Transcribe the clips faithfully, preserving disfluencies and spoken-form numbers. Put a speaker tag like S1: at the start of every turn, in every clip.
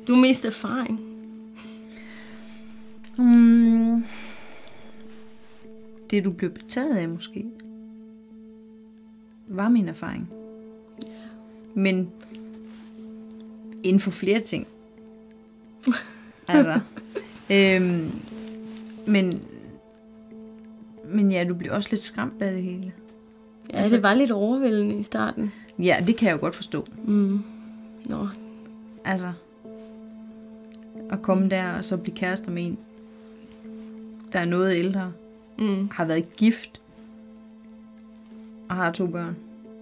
S1: Du er mest erfaring.
S2: Hmm. Det, du blev betaget af, måske, var min erfaring. Men inden for flere ting. altså. Øhm, men, men ja, du blev også lidt skræmt af det hele.
S1: Ja, altså, det var lidt overvældende i starten.
S2: Ja, det kan jeg jo godt forstå.
S1: Mm. Nå.
S2: Altså, at komme der og så blive kærester med en, der er noget ældre,
S1: Mm.
S2: har været gift og har to børn.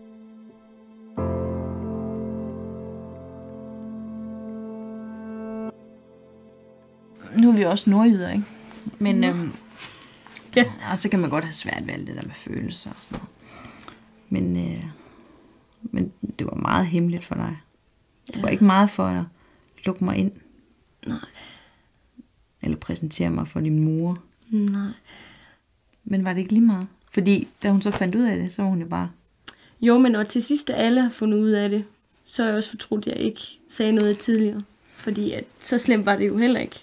S2: Nu er vi også nordjyder, ikke? Men mm. øhm,
S1: ja.
S2: Og så kan man godt have svært ved alt det der med følelser og sådan noget. Men, øh, men det var meget hemmeligt for dig. Det ja. var ikke meget for at lukke mig ind.
S1: Nej.
S2: Eller præsentere mig for din mor.
S1: Nej.
S2: Men var det ikke lige meget? Fordi da hun så fandt ud af det, så var hun jo bare...
S1: Jo, men når til sidst alle har fundet ud af det, så er jeg også fortrudt, at jeg ikke sagde noget tidligere. Fordi at, så slemt var det jo heller ikke.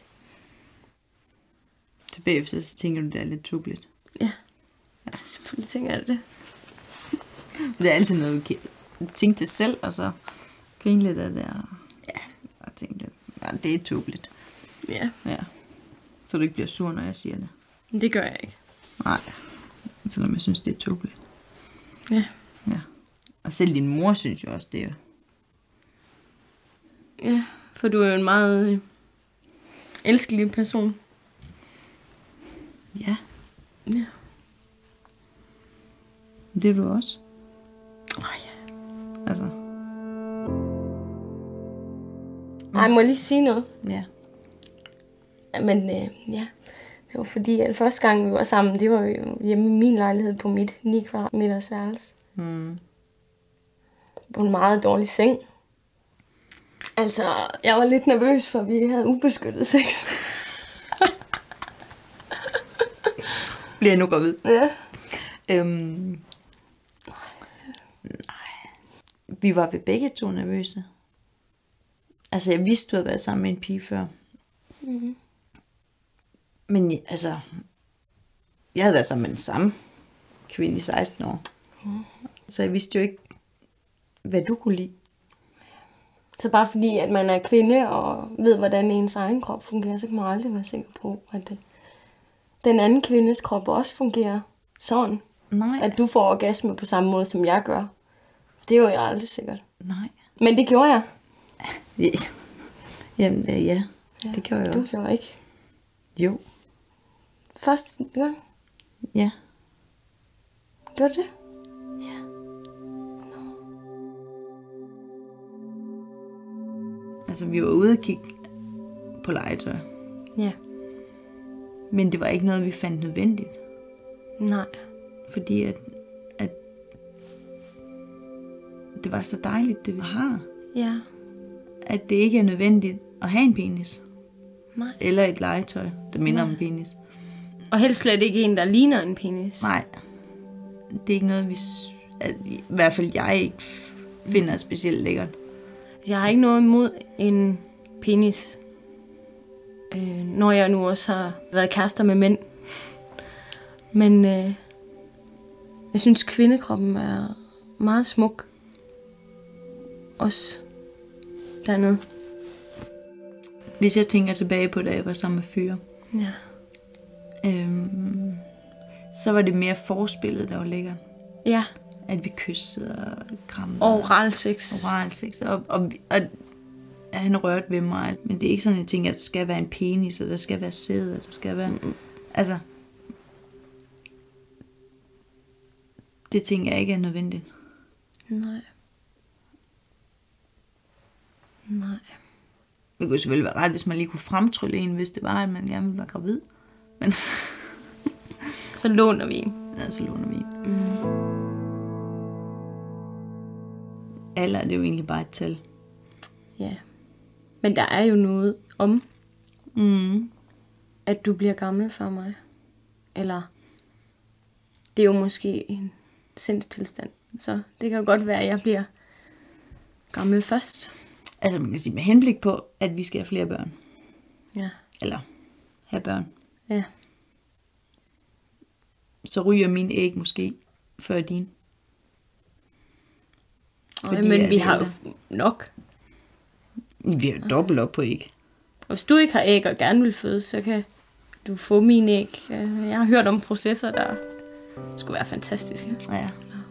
S2: Tilbage efter, så tænker du, det er lidt tubligt.
S1: Ja, altså, selvfølgelig tænker jeg det.
S2: Det er altid noget, du kan tænke til selv, og så grine lidt af det. Og, ja, og tænke lidt, ja, det er tubligt.
S1: Ja.
S2: Ja. Så du ikke bliver sur, når jeg siger det.
S1: Men det gør jeg ikke.
S2: Nej, selvom jeg synes, det er tubligt.
S1: Ja.
S2: Ja. Og selv din mor synes jo også, det er.
S1: Ja, for du er jo en meget øh, elskelig person.
S2: Ja.
S1: Ja.
S2: Det er du også.
S1: Åh oh, ja.
S2: Altså.
S1: Ej, må jeg lige sige noget?
S2: Ja.
S1: Men øh, ja, det var fordi, at første gang vi var sammen, det var jo hjemme i min lejlighed på mit ni kvadratmeters værelse.
S2: Mm.
S1: På en meget dårlig seng. Altså, jeg var lidt nervøs, for vi havde ubeskyttet sex.
S2: Bliver jeg nu gravid?
S1: Ja.
S2: Øhm, nej. Vi var ved begge to nervøse. Altså, jeg vidste, du havde været sammen med en pige før.
S1: Mm-hmm.
S2: Men altså, jeg havde været sammen med den samme kvinde i seksten år. Mm. Så jeg vidste jo ikke, hvad du kunne lide.
S1: Så bare fordi, at man er kvinde og ved, hvordan ens egen krop fungerer, så kan man aldrig være sikker på, at det, den anden kvindes krop også fungerer sådan.
S2: Nej.
S1: At du får orgasme på samme måde, som jeg gør. Det er jo jeg aldrig sikkert.
S2: Nej.
S1: Men det gjorde jeg.
S2: Ja. Jamen, ja, ja.
S1: Ja,
S2: det gjorde jeg
S1: du
S2: også.
S1: Du gjorde ikke.
S2: Jo.
S1: Første gang?
S2: Ja.
S1: Gjorde du det?
S2: Ja. Altså, vi var ude og kigge på legetøj.
S1: Ja.
S2: Men det var ikke noget, vi fandt nødvendigt.
S1: Nej.
S2: Fordi at, at det var så dejligt, det vi har.
S1: Ja.
S2: At det ikke er nødvendigt at have en penis.
S1: Nej.
S2: Eller et legetøj, der minder
S1: Nej.
S2: om en penis.
S1: Og helst slet ikke en, der ligner en penis.
S2: Nej. Det er ikke noget, vi... At, i hvert fald jeg ikke finder specielt lækkert.
S1: Jeg har ikke noget imod en penis. Øh, når jeg nu også har været kærester med mænd. Men øh, jeg synes, kvindekroppen er meget smuk. Også dernede.
S2: Hvis jeg tænker tilbage på, da jeg var sammen med fyre,
S1: Ja.
S2: øhm, så var det mere forspillet, der var lækkert.
S1: Ja.
S2: At vi kyssede og krammede.
S1: Og oralsex.
S2: Oralsex. Og, og, og han rørte ved mig. Men det er ikke sådan en ting, at der skal være en penis, og der skal være sæd, og der skal være... Mm-hmm. Altså... Det tænker jeg ikke er nødvendigt.
S1: Nej. Nej.
S2: Det kunne selvfølgelig være ret, hvis man lige kunne fremtrylle en, hvis det var, at man gerne ville være gravid. Men...
S1: Så låner vi en.
S2: Ja, så låner vi en.
S1: Mm.
S2: Alder er det jo egentlig bare et tal.
S1: Ja. Men der er jo noget om,
S2: Mm.
S1: at du bliver gammel for mig. Eller, det er jo måske en sindstilstand. Så det kan jo godt være, at jeg bliver gammel først.
S2: Altså man kan sige med henblik på, at vi skal have flere børn.
S1: Ja.
S2: Eller have børn.
S1: Ja.
S2: Så ryger min æg måske før din.
S1: Øj, men vi har jo nok.
S2: Vi har dobbelt op på æg.
S1: Og hvis du ikke har æg og gerne vil føde, så kan du få min æg. Jeg har hørt om processer, der skulle være fantastiske.
S2: Ja.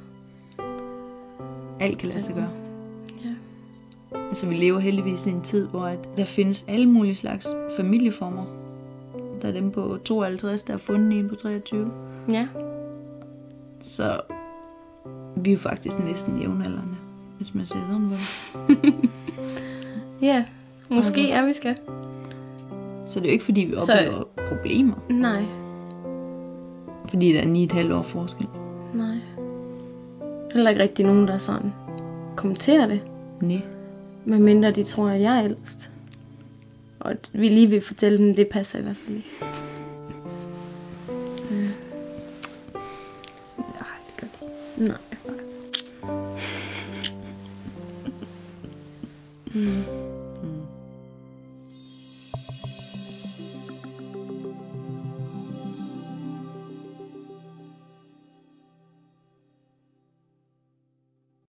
S2: Alt kan lade sig gøre.
S1: Ja.
S2: Altså vi lever heldigvis i en tid, hvor at der findes alle mulige slags familieformer. Der er dem på tooghalvtreds, der er fundet en på treogtyve.
S1: Ja.
S2: Så vi er jo faktisk næsten jævnaldrende, hvis man ser sådan på det.
S1: Ja, måske altså. Er vi skal.
S2: Så det er jo ikke fordi, vi oplever så... problemer.
S1: Nej.
S2: Fordi der er ni et halvt år forskel.
S1: Nej. Heller ikke rigtig nogen, der sådan kommenterer det.
S2: Nej.
S1: Medmindre de tror, at jeg er ældst. Og at vi lige vil fortælle dem, det passer i hvert fald ikke. Ja.
S2: Nej, det gør det ikke.
S1: Nej. Mm.